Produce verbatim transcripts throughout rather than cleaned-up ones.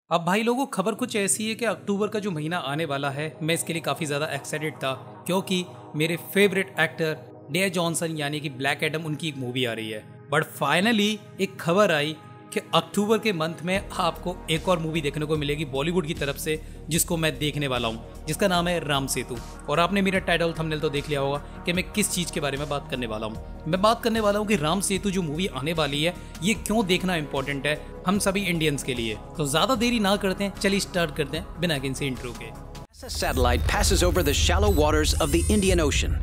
अब भाई लोगों, खबर कुछ ऐसी है कि अक्टूबर का जो महीना आने वाला है, मैं इसके लिए काफ़ी ज़्यादा एक्साइटेड था क्योंकि मेरे फेवरेट एक्टर डेयर जॉनसन यानी कि ब्लैक एडम, उनकी एक मूवी आ रही है। बट फाइनली एक खबर आई कि अक्टूबर के मंथ में आपको एक और मूवी देखने को मिलेगी बॉलीवुड की तरफ से, जिसको मैं देखने वाला हूँ, जिसका नाम है राम सेतु। और आपने मेरा टाइटल थंबनेल तो देख लिया होगा कि मैं किस चीज़ के बारे में बात करने वाला हूँ। मैं बात करने वाला हूँ कि राम सेतु जो मूवी आने वाली है, ये क्यों देखना इंपॉर्टेंट है हम सभी इंडियंस के लिए। तो ज़्यादा देरी ना करते हैं, चलिए स्टार्ट करते हैं बिना किसी इंट्रो के। A satellite passes over the shallow waters of the Indian Ocean.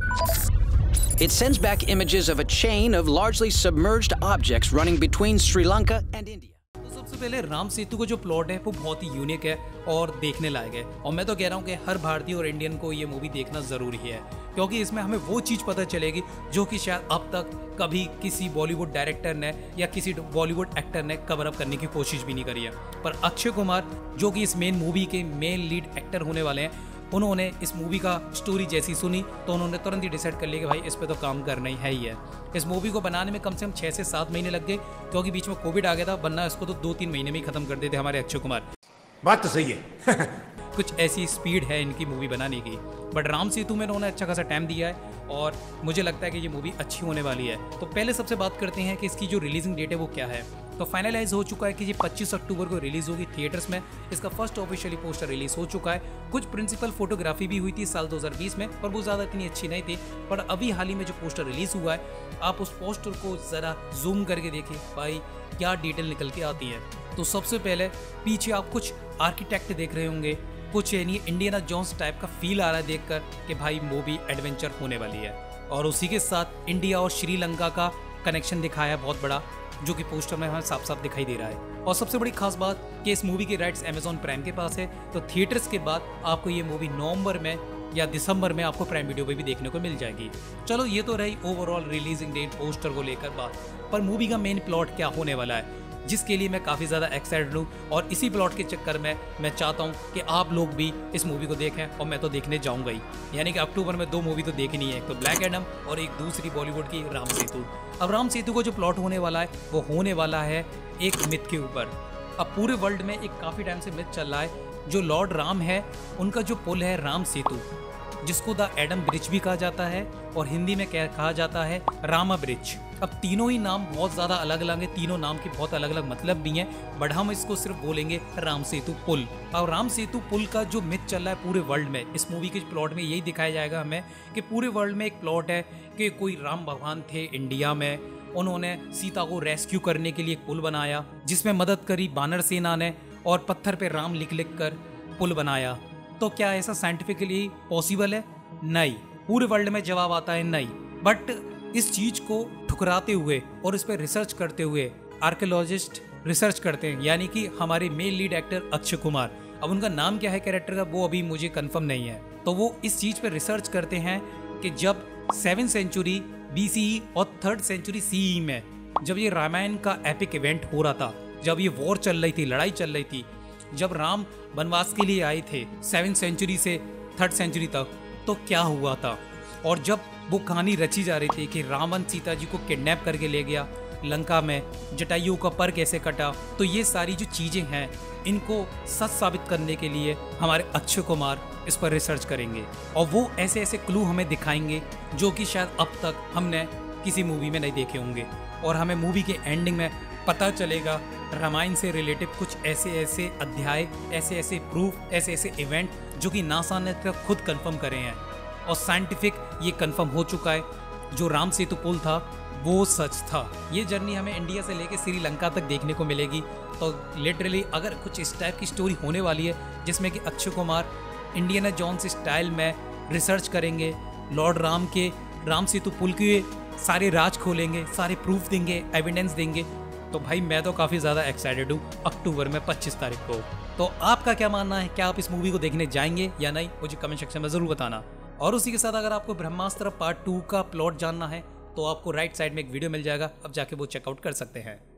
It sends back images of a chain of largely submerged objects running between Sri Lanka and India. तो सबसे पहले राम सेतु का जो प्लॉट है वो बहुत ही यूनिक है और देखने लायक है। और मैं तो कह रहा हूँ कि हर भारतीय और इंडियन को ये मूवी देखना ज़रूरी है, क्योंकि इसमें हमें वो चीज़ पता चलेगी जो कि शायद अब तक कभी किसी बॉलीवुड डायरेक्टर ने या किसी बॉलीवुड एक्टर ने कवर अप करने की कोशिश भी नहीं करी है। पर अक्षय कुमार, जो कि इस मेन मूवी के मेन लीड एक्टर होने वाले हैं, उन्होंने इस मूवी का स्टोरी जैसी सुनी तो उन्होंने तुरंत ही डिसाइड कर लिया कि भाई इस पे तो काम करना ही है ही है। इस मूवी को बनाने में कम से कम छः से सात महीने लग गए, क्योंकि बीच में कोविड आ गया था, वरना इसको तो दो तीन महीने में ही खत्म कर देते हमारे अक्षय कुमार। बात तो सही है। कुछ ऐसी स्पीड है इनकी मूवी बनाने की। बट राम सेतु में उन्होंने अच्छा खासा टाइम दिया है और मुझे लगता है कि ये मूवी अच्छी होने वाली है। तो पहले सबसे बात करते हैं कि इसकी जो रिलीजिंग डेट है वो क्या है। तो फाइनलाइज हो चुका है कि ये पच्चीस अक्टूबर को रिलीज होगी थिएटर्स में। इसका फर्स्ट ऑफिशियली पोस्टर रिलीज हो चुका है। कुछ प्रिंसिपल फोटोग्राफी भी हुई थी साल दो हज़ार बीस में, पर वो ज़्यादा इतनी अच्छी नहीं थी। पर अभी हाल ही में जो पोस्टर रिलीज हुआ है, आप उस पोस्टर को ज़रा जूम करके देखिए भाई, क्या डिटेल निकल के आती है। तो सबसे पहले पीछे आप कुछ आर्किटेक्ट देख रहे होंगे, कुछ यानी इंडियाना जोन्स टाइप का फील आ रहा है देखकर कि भाई मूवी एडवेंचर होने वाली है। और उसी के साथ इंडिया और श्रीलंका का कनेक्शन दिखाया बहुत बड़ा, जो कि पोस्टर में हमें साफ साफ दिखाई दे रहा है। और सबसे बड़ी खास बात कि इस मूवी के राइट्स अमेजॉन प्राइम के पास है। तो थिएटर्स के बाद आपको ये मूवी नवंबर में या दिसंबर में आपको प्राइम वीडियो पे भी देखने को मिल जाएगी। चलो, ये तो रही ओवरऑल रिलीजिंग डेट पोस्टर को लेकर बात। पर मूवी का मेन प्लॉट क्या होने वाला है, जिसके लिए मैं काफ़ी ज़्यादा एक्साइटेड हूँ। और इसी प्लॉट के चक्कर में मैं चाहता हूँ कि आप लोग भी इस मूवी को देखें, और मैं तो देखने जाऊँगा ही। यानी कि अक्टूबर में दो मूवी तो देखनी है, एक तो ब्लैक एडम और एक दूसरी बॉलीवुड की राम सेतु। अब राम सेतु का जो प्लॉट होने वाला है वो होने वाला है एक मिथ के ऊपर। अब पूरे वर्ल्ड में एक काफ़ी टाइम से मिथ चल रहा है, जो लॉर्ड राम है उनका जो पुल है राम सेतु, जिसको द एडम ब्रिज भी कहा जाता है और हिंदी में क्या कहा जाता है, रामा ब्रिज। अब तीनों ही नाम बहुत ज़्यादा अलग अलग हैं, तीनों नाम के बहुत अलग अलग मतलब भी हैं, बट हम इसको सिर्फ बोलेंगे राम सेतु पुल। और राम सेतु पुल का जो मिथ चल रहा है पूरे वर्ल्ड में, इस मूवी के प्लॉट में यही दिखाया जाएगा हमें कि पूरे वर्ल्ड में एक प्लॉट है कि कोई राम भगवान थे इंडिया में, उन्होंने सीता को रेस्क्यू करने के लिए एक पुल बनाया, जिसमें मदद करी बानर सेना ने, और पत्थर पे राम लिख लिख कर पुल बनाया। तो क्या ऐसा साइंटिफिकली पॉसिबल है? नहीं। पूरे वर्ल्ड में जवाब आता है नहीं। बट इस चीज को ठुकराते हुए और इस पर रिसर्च करते हुए आर्कियोलॉजिस्ट रिसर्च करते हैं, यानी कि हमारे main lead actor Akshay Kumar. अब उनका नाम क्या है कैरेक्टर का, वो अभी मुझे कंफर्म नहीं है। तो वो इस चीज पर रिसर्च करते हैं कि जब सेवन सेंचुरी बीसीई और थर्ड सेंचुरी सीई में जब ये रामायण का एपिक इवेंट हो रहा था, जब ये वॉर चल रही थी, लड़ाई चल रही थी, जब राम वनवास के लिए आए थे सेवन सेंचुरी से थर्ड सेंचुरी तक, तो क्या हुआ था। और जब वो कहानी रची जा रही थी कि रावण सीता जी को किडनैप करके ले गया लंका में, जटायु का पर कैसे कटा, तो ये सारी जो चीज़ें हैं इनको सच साबित करने के लिए हमारे अक्षय कुमार इस पर रिसर्च करेंगे। और वो ऐसे ऐसे क्लू हमें दिखाएंगे जो कि शायद अब तक हमने किसी मूवी में नहीं देखे होंगे। और हमें मूवी के एंडिंग में पता चलेगा रामायण से रिलेटेड कुछ ऐसे ऐसे अध्याय, ऐसे ऐसे प्रूफ, ऐसे ऐसे इवेंट जो कि नासा ने खुद कंफर्म करे हैं और साइंटिफिक ये कंफर्म हो चुका है, जो राम सेतु पुल था वो सच था। ये जर्नी हमें इंडिया से लेके श्रीलंका तक देखने को मिलेगी। तो लिटरली अगर कुछ इस टाइप की स्टोरी होने वाली है, जिसमें कि Akshay Kumar Indiana Jones style में रिसर्च करेंगे, लॉर्ड राम के राम सेतु पुल के सारे राज खोलेंगे, सारे प्रूफ देंगे, एविडेंस देंगे, तो भाई मैं तो काफ़ी ज़्यादा एक्साइटेड हूँ अक्टूबर में पच्चीस तारीख को। तो आपका क्या मानना है, क्या आप इस मूवी को देखने जाएंगे या नहीं, मुझे कमेंट सेक्शन में ज़रूर बताना। और उसी के साथ अगर आपको ब्रह्मास्त्र पार्ट टू का प्लॉट जानना है तो आपको राइट साइड में एक वीडियो मिल जाएगा, अब जाके वो चेकआउट कर सकते हैं।